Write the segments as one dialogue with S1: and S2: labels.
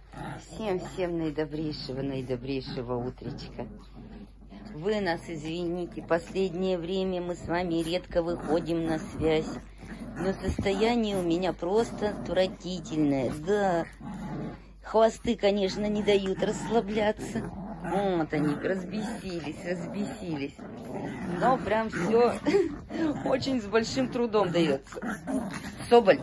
S1: Всем наидобрейшего утречка. Вы нас извините, последнее время мы с вами редко выходим на связь. Но состояние у меня просто отвратительное. Да, хвосты, конечно, не дают расслабляться. Вот они, разбесились. Но прям все очень с большим трудом дается. Соболь,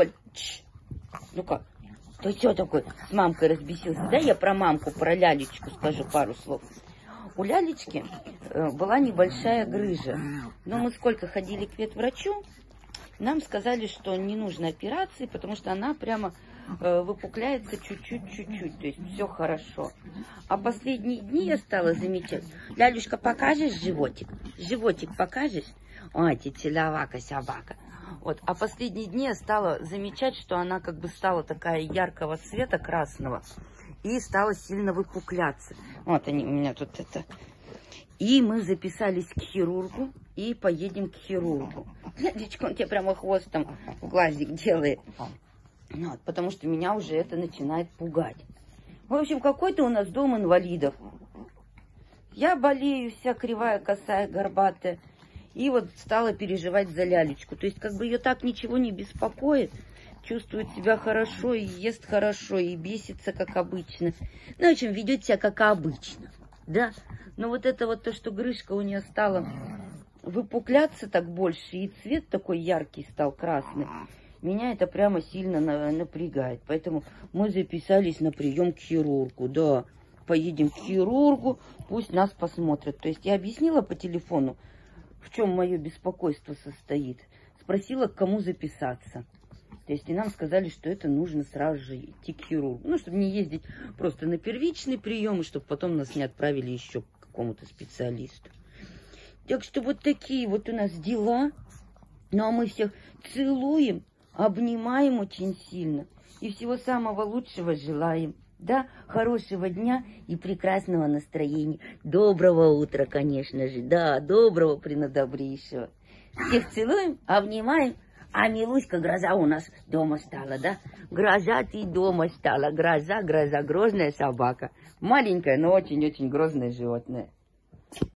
S1: ну как? Ты что такой с мамкой разбесился? Да я про мамку, про лялечку скажу пару слов. У лялечки была небольшая грыжа. Но мы сколько ходили к ветврачу, нам сказали, что не нужно операции, потому что она прямо выпукляется чуть-чуть. То есть все хорошо. А последние дни я стала замечать. Лялюшка, покажешь животик? Животик покажешь? Ой, тетелявака, собака. Вот. А последние дни я стала замечать, что она как бы стала такая яркого цвета, красного, и стала сильно выпукляться. Вот они у меня тут это. И мы записались к хирургу и поедем к хирургу. Лялечка, он тебе прямо хвостом в глазик делает. Вот, потому что меня уже это начинает пугать. В общем, какой-то у нас дом инвалидов. Я болею, вся кривая, косая, горбатая. И вот стала переживать за лялечку. То есть как бы ее так ничего не беспокоит. Чувствует себя хорошо, и ест хорошо, и бесится, как обычно. Ну, в общем, ведет себя, как обычно. Да? Но вот это вот то, что грыжка у нее стала выпукляться так больше, и цвет такой яркий стал, красный, меня это прямо сильно напрягает. Поэтому мы записались на прием к хирургу. Да, поедем к хирургу, пусть нас посмотрят. То есть я объяснила по телефону, в чем мое беспокойство состоит. Спросила, к кому записаться. То есть и нам сказали, что это нужно сразу же идти к хирургу. Ну, чтобы не ездить просто на первичный прием, и чтобы потом нас не отправили еще к какому-то специалисту. Так что вот такие вот у нас дела. Ну, а мы всех целуем, обнимаем очень сильно. И всего самого лучшего желаем. Да, хорошего дня и прекрасного настроения. Доброго утра, конечно же. Да, доброго, принадобрейшего. Всех целуем, обнимаем. А Милуська, гроза у нас дома стала, да? Гроза ты дома стала. Гроза, грозная собака. Маленькая, но очень-очень грозное животное.